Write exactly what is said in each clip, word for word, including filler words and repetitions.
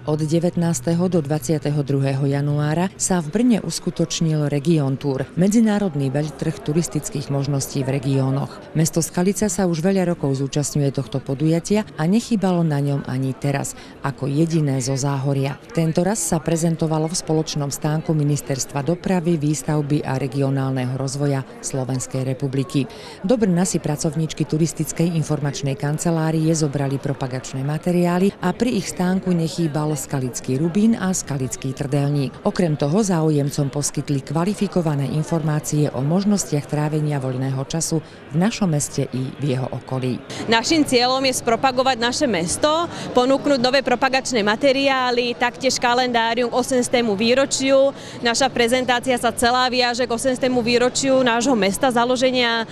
Od devätnásteho do dvadsiateho druhého januára sa v Brne uskutočnil Region Tour, medzinárodný veľtrh turistických možností v regiónoch. Mesto Skalica sa už veľa rokov zúčastňuje tohto podujatia a nechýbalo na ňom ani teraz, ako jediné zo Záhoria. Tento raz sa prezentovalo v spoločnom stánku Ministerstva dopravy, výstavby a regionálneho rozvoja Slovenskej republiky. Do Brna si pracovníčky turistickej informačnej kancelárie zobrali propagačné materiály a pri ich stánku nechýbal skalický rubín a skalický trdelník. Okrem toho záujemcom poskytli kvalifikované informácie o možnostiach trávenia voľného času v našom meste i v jeho okolí. Naším cieľom je spropagovať naše mesto, ponúknuť nové propagačné materiály, taktiež kalendárium k osemdesiatemu výročiu. Naša prezentácia sa celá viaže k osemdesiatemu výročiu nášho mesta založenia.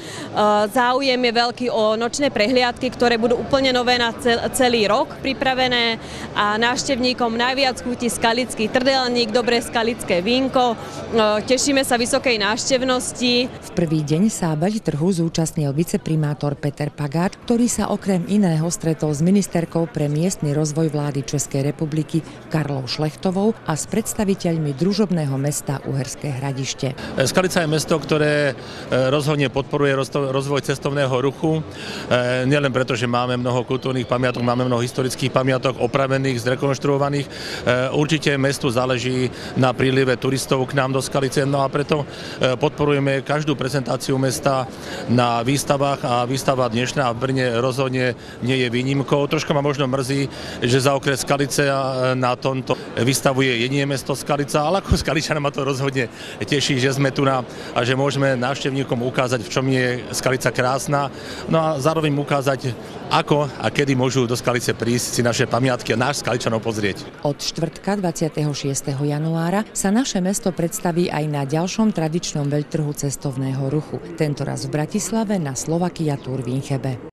Záujem je veľký o nočné prehliadky, ktoré budú úplne nové na celý rok pripravené a návštevníkom najviac chutí skalický trdelník, dobré skalické vínko. Tešíme sa vysokej návštevnosti. V prvý deň sa veľtrhu zúčastnil viceprimátor Peter Pagáč, ktorý sa okrem iného stretol s ministerkou pre miestny rozvoj vlády Českej republiky Karlou Šlechtovou a s predstaviteľmi družobného mesta Uherské Hradište. Skalica je mesto, ktoré rozhodne podporuje rozvoj cestovného ruchu. Nielen preto, že máme mnoho kultúrnych pamiatok, máme mnoho historických pamiatok opravených, zrekonštruovaných. Určite mestu záleží na prílive turistov k nám do Skalice, no a preto podporujeme každú prezentáciu mesta na výstavách a výstava dnešná v Brne rozhodne nie je výnimkou. Troška ma možno mrzí, že za okres Skalice na tomto vystavuje jedine mesto Skalica, ale ako Skaličana ma to rozhodne teší, že sme tu na, a že môžeme návštevníkom ukázať, v čom je Skalica krásna, no a zároveň ukázať, ako a kedy môžu do Skalice prísť si naše pamiatky a náš Skaličanov pozrieť. Od štvrtka dvadsiateho šiesteho januára sa naše mesto predstaví aj na ďalšom tradičnom veľtrhu cestovného ruchu, tentoraz v Bratislave na Slovakia Tour v Inchebe.